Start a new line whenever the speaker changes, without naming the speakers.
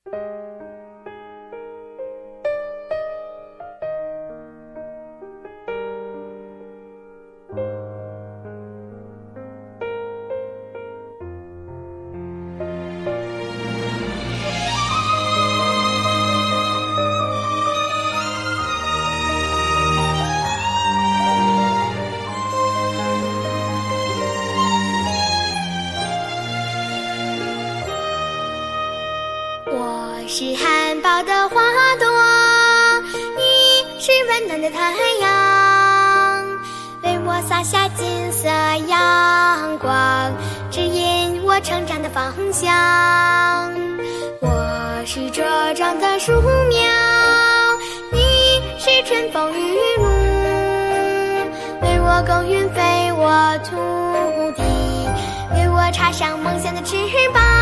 我是含苞的花朵，你是温暖的太阳，为我洒下金色阳光，指引我成长的方向。我是茁壮的树苗，你是春风雨露，为我耕耘肥沃土地，为我插上梦想的翅膀。